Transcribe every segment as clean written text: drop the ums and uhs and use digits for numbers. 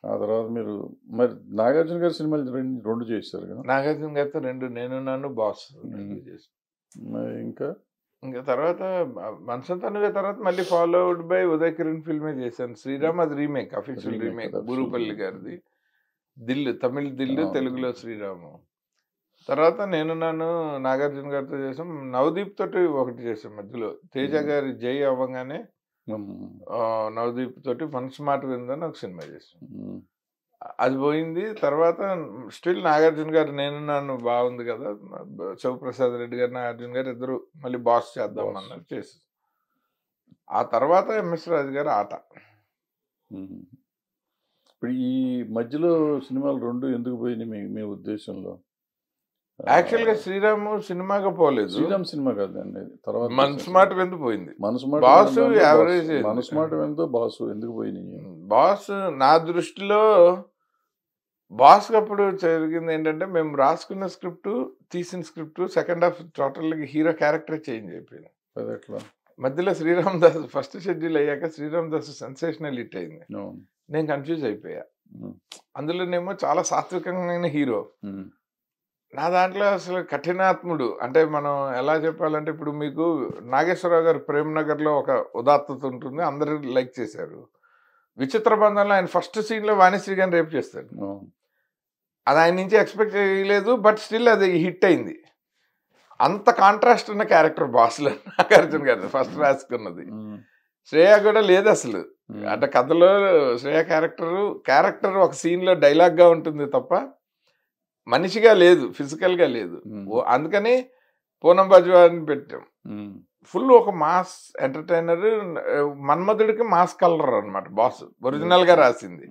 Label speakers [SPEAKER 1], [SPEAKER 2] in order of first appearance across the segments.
[SPEAKER 1] ఆ తర్వాత మీరు మరి నాగార్జున గారి సినిమాలు రెండు చేశారు కదా.
[SPEAKER 2] నాగార్జున గారితో 2 నేను నన్ను బాస్ చేసాను.
[SPEAKER 1] మరి ఇంకా
[SPEAKER 2] ఇంకా తర్వాత మనసున తనువే తర్వాత మళ్ళీ ఫాలోవుడ్ బై ఉదయ్ కిరణ్ ఫిల్మే చేశాను. శ్రీరామ్ అది రీమేక్, అఫీషియల్ రీమేక్ బూరుపల్లి గారిది. దిల్, తమిళ్ దిల్, తెలుగులో శ్రీరాము. తర్వాత నేను నన్ను నాగార్జున గారితో చేసాం. నవదీప్ తోటి ఒకటి చేసాం మధ్యలో. తేజ గారి జై అవ్వగానే నవదీప్ తోటి మనసు మాట విందని ఒక సినిమా చేసాం. అది పోయింది. తర్వాత స్టిల్ నాగార్జున గారు నేను నన్ను బాగుంది కదా, శివప్రసాద్ రెడ్డి గారు నాగార్జున గారు ఇద్దరు మళ్ళీ బాస్ చేద్దాం అన్నది చేసి, ఆ తర్వాత ఎంఎస్ రాజు గారు ఆట.
[SPEAKER 1] ఇప్పుడు ఈ మధ్యలో సినిమాలు రెండు ఎందుకు పోయినాయి మీ ఉద్దేశంలో?
[SPEAKER 2] యాక్చువల్గా శ్రీరాము సినిమాగా పోలేదు.
[SPEAKER 1] శ్రీరామ్ సినిమా కాదండి, తర్వాత
[SPEAKER 2] మనసు మాట విందు పోయింది.
[SPEAKER 1] మనసు మాట
[SPEAKER 2] బాసు యావరేజ్.
[SPEAKER 1] మనసు మాట విందు బాసు ఎందుకు పోయినాయి?
[SPEAKER 2] బాస్ నా దృష్టిలో బాస్ అప్పుడు జరిగింది ఏంటంటే, మేము రాసుకున్న స్క్రిప్ట్, తీసిన స్క్రిప్ట్ సెకండ్ హాఫ్ టోటల్గా హీరో క్యారెక్టర్ చేంజ్ అయిపోయింది.
[SPEAKER 1] అది ఎట్లా?
[SPEAKER 2] మధ్యలో శ్రీరామ్ దాస్ ఫస్ట్ షెడ్యూల్ అయ్యాక శ్రీరామ్ దాస్ సెన్సేషనల్ హిట్ అయింది. నేను కన్ఫ్యూజ్ అయిపోయా. అందులోనేమో చాలా సాత్వికమైన హీరో, నా దాంట్లో అసలు కఠినాత్ముడు. అంటే మనం ఎలా చెప్పాలంటే, ఇప్పుడు మీకు నాగేశ్వరరావు గారు ప్రేమ్ నగర్లో ఒక ఉదాత్తత ఉంటుంది, అందరూ లైక్ చేశారు. విచిత్ర బంధంలో ఆయన ఫస్ట్ సీన్లో వాణిశ్రీ గారిని రేపు చేస్తాడు. అది ఆయన నుంచి ఎక్స్పెక్ట్ చేయలేదు, బట్ స్టిల్ అది హిట్ అయింది. అంత కాంట్రాస్ట్ ఉన్న క్యారెక్టర్ బాస్లో నాగార్జున గారు ఫస్ట్ రాసుకున్నది. శ్రేయ కూడా లేదు అసలు. అంటే కథలో శ్రేయ క్యారెక్టర్ ఒక సీన్లో డైలాగ్గా ఉంటుంది తప్ప మనిషిగా లేదు, ఫిజికల్గా లేదు. అందుకని పూనం బాజ్వాని పెట్టాం. ఫుల్ ఒక మాస్ ఎంటర్టైనర్, మన్మధుడికి మాస్ కలర్ అనమాట బాస్ ఒరిజినల్గా రాసింది.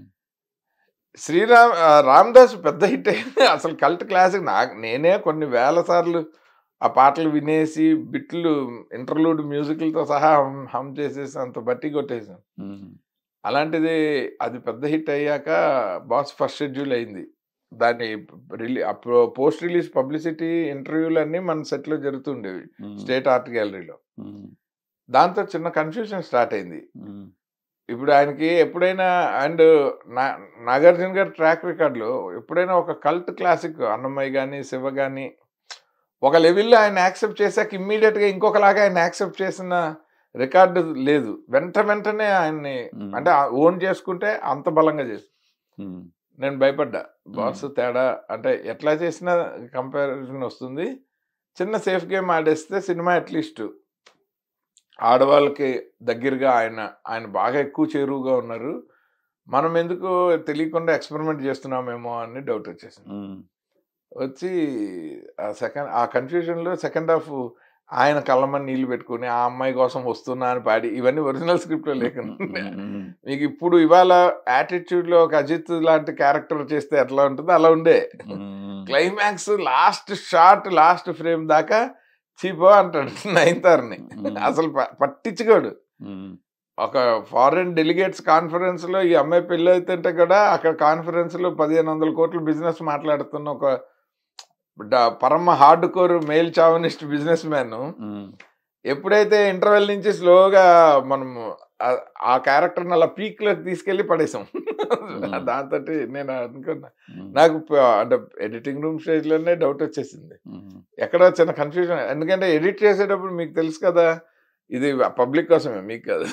[SPEAKER 2] రామ్దాస్ పెద్ద హిట్ అయింది, అసలు కల్ట్ క్లాసిక్. నేనే కొన్ని వేల సార్లు ఆ పాటలు వినేసి బిట్లు ఇంటర్లూడ్ మ్యూజిక్లతో సహా హమ్ చేసేసి అంత బట్టి కొట్టేసాం. అలాంటిది అది పెద్ద హిట్ అయ్యాక బాస్ ఫస్ట్ షెడ్యూల్ అయింది. దాన్ని పోస్ట్ రిలీజ్ పబ్లిసిటీ ఇంటర్వ్యూలు అన్నీ మన సెట్లో జరుగుతుండేవి స్టేట్ ఆర్ట్ గ్యాలరీలో. దాంతో చిన్న కన్ఫ్యూజన్ స్టార్ట్ అయింది. ఇప్పుడు ఆయనకి ఎప్పుడైనా, అండ్ నాగార్జున గారి ట్రాక్ రికార్డులో ఎప్పుడైనా ఒక కల్ట్ క్లాసిక్ అన్నమయ్య కానీ శివ కానీ ఒక లెవెల్లో ఆయన యాక్సెప్ట్ చేశాక ఇమ్మీడియట్గా ఇంకొకలాగా ఆయన యాక్సెప్ట్ చేసిన రికార్డు లేదు. వెంటనే ఆయన్ని అంటే ఓన్ చేసుకుంటే అంత బలంగా చేసి నేను భయపడ్డా. బాస్ తేడా అంటే ఎట్లా చేసినా కంపారిజన్ వస్తుంది. చిన్న సేఫ్ గేమ్ ఆడేస్తే సినిమా అట్లీస్ట్ ఆడవాళ్ళకి దగ్గరగా ఆయన బాగా ఎక్కువ చేరువుగా ఉన్నారు, మనం ఎందుకు తెలియకుండా ఎక్స్పెరిమెంట్ చేస్తున్నామేమో అని డౌట్ వచ్చేసింది. వచ్చి ఆ కన్ఫ్యూజన్లో సెకండ్ హాఫ్ ఆయన కళ్ళమని నీళ్లు పెట్టుకుని ఆ అమ్మాయి కోసం వస్తున్నా అని పాడి, ఇవన్నీ ఒరిజినల్ స్క్రిప్ట్లో లేకుండా మీకు ఇప్పుడు ఇవాళ యాటిట్యూడ్లో ఒక అజిత్ లాంటి క్యారెక్టర్ చేస్తే ఎట్లా ఉంటుందో అలా ఉండే. Climax last shot last frame దాకా చీపో అంటాడు నయనతారని, అసలు పట్టించుకోడు. ఒక ఫారెన్ డెలిగేట్స్ కాన్ఫరెన్స్ లో ఈ అమ్మాయి పెళ్లి అవుతుంటే కూడా అక్కడ కాన్ఫరెన్స్ లో 1500 కోట్ల బిజినెస్ మాట్లాడుతున్న ఒక పరమ hard core male chauvinist business man ఎప్పుడైతే ఇంటర్వెల్ నుంచి స్లోగా మనం ఆ క్యారెక్టర్ని అలా పీక్ లోకి తీసుకెళ్లి పడేసాం. దాంతో నేను అనుకున్నా, నాకు అంటే ఎడిటింగ్ రూమ్ స్టేజ్ లోనే డౌట్ వచ్చేసింది, ఎక్కడ చిన్న కన్ఫ్యూజన్. ఎందుకంటే ఎడిట్ చేసేటప్పుడు మీకు తెలుసు కదా, ఇది పబ్లిక్ కోసమే, మీకు కాదు.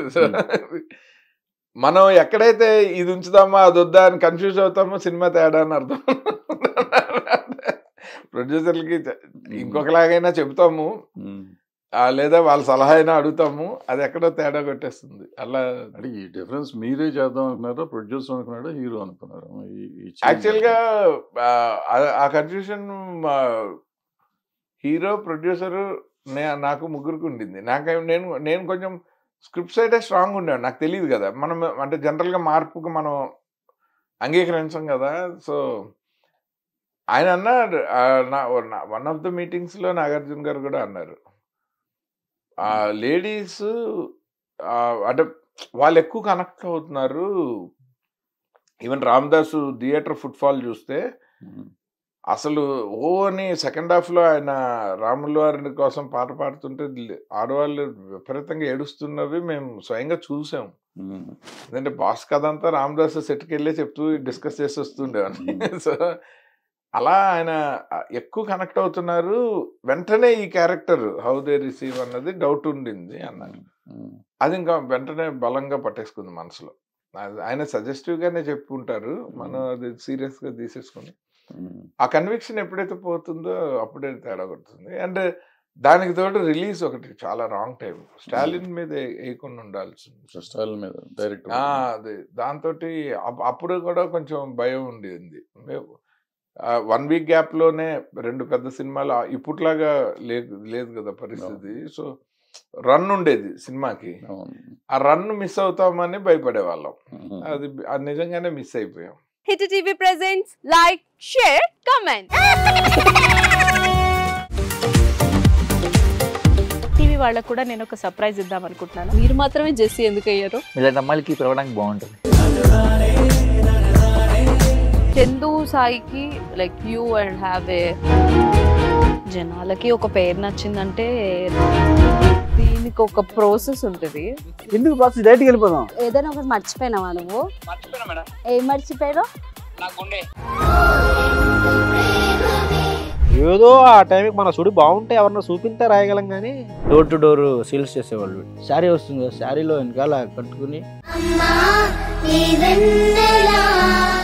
[SPEAKER 2] మనం ఎక్కడైతే ఇది ఉంచుదామా అది వద్దా అని కన్ఫ్యూజ్ అవుతామో సినిమా తేడా అని అర్థం. ప్రొడ్యూసర్లకి ఇంకొకలాగైనా చెబుతాము, లేదా వాళ్ళ సలహా అయినా అడుగుతాము, అది ఎక్కడో తేడా కొట్టేస్తుంది. అలా
[SPEAKER 1] అంటే ఈ డిఫరెన్స్ మీరే చేద్దాం అనుకున్నారా, ప్రొడ్యూసర్ అనుకున్నారా, హీరో అనుకున్నారా?
[SPEAKER 2] యాక్చువల్గా ఆ కన్ఫ్యూజన్ హీరో ప్రొడ్యూసరు నాకు ముగ్గురికి ఉండింది. నేను కొంచెం స్క్రిప్ట్ సైడే స్ట్రాంగ్ ఉండేవాడు, నాకు తెలియదు కదా. మనం అంటే జనరల్గా మార్పుకు మనం అంగీకరించాం కదా. సో ఆయన అన్నాడు, వన్ ఆఫ్ ద మీటింగ్స్లో నాగార్జున గారు కూడా అన్నారు, లేడీస్ అంటే వాళ్ళు ఎక్కువ కనెక్ట్ అవుతున్నారు. ఈవెన్ రామదాసు థియేటర్ ఫుట్ఫాల్ చూస్తే అసలు అని సెకండ్ హాఫ్లో ఆయన రాముల వారి కోసం పాట పాడుతుంటే ఆడవాళ్ళు విపరీతంగా ఏడుస్తున్నవి మేము స్వయంగా చూసాం. ఎందుకంటే బాస్ కథ అంతా రామదాస్ సెట్కి వెళ్ళే చెప్తూ డిస్కస్ చేసి వస్తుండేవాడిని. సో అలా ఆయన ఎక్కువ కనెక్ట్ అవుతున్నారు. వెంటనే ఈ క్యారెక్టర్ హౌ దే రిసీవ్ అన్నది డౌట్ ఉండింది అన్నారు. అది ఇంకా వెంటనే బలంగా పట్టేసుకుంది మనసులో. ఆయన సజెస్టివ్ గానే చెప్పుకుంటారు, మనం అది సీరియస్ గా తీసేసుకుని ఆ కన్విక్షన్ ఎప్పుడైతే పోతుందో అప్పుడే తేడా కొడుతుంది. అండ్ దానికి తోడు రిలీజ్ ఒకటి చాలా రాంగ్ టైం, స్టాలిన్ మీద వేయకుండా ఉండాల్సింది.
[SPEAKER 1] స్టాలిన్ మీద డైరెక్ట్
[SPEAKER 2] అది దాంతో అప్పుడు కూడా కొంచెం భయం ఉండేది. 1 వీక్ గ్యాప్ లోనే 2 పెద్ద సినిమాలు, ఇప్పట్లాగా లేదు కదా పరిస్థితి. సో రన్ ఉండేది సినిమాకి, ఆ రన్ మిస్ అవుతామని భయపడే వాళ్ళం. అది నిజంగానే మిస్ అయిపోయాం.
[SPEAKER 3] Hit TV presents like, share, comment. TV వాళ్ళకు కూడా నేను ఒక సర్ప్రైజ్ ఇద్దాం అనుకుంటున్నాను. మీరు మాత్రమే జెస్సీ ఎందుకు అయ్యారు?
[SPEAKER 4] ఇలాంటి అమ్మాయిలకి పిలవడానికి బాగుంటుంది.
[SPEAKER 3] చందు సాయికి like you and have a, జనాలకి ఒక పేరు నచ్చిందంటే దీనికి ఒక ప్రాసెస్ ఉంటుంది.
[SPEAKER 5] ఎందుకు ప్రాసెస్ డైరెక్ట్‌గా వెళ్ళిపోదాం.
[SPEAKER 6] ఏదైనా ఒకటి మర్చిపోయినావా నువ్వు?
[SPEAKER 4] మర్చిపోయినా మేడం.
[SPEAKER 6] ఏం మర్చిపోయావు?
[SPEAKER 4] నా గుండె.
[SPEAKER 5] ఏదో ఆ టైంకి మన సుడి బాగుంటే ఎవరన్నా చూపిస్తే రాయగలం కానీ డోర్ టు డోర్ సేల్స్ చేసేవాళ్ళు. శారీ వస్తుంది, శారీలో వెనకాల కట్టుకుని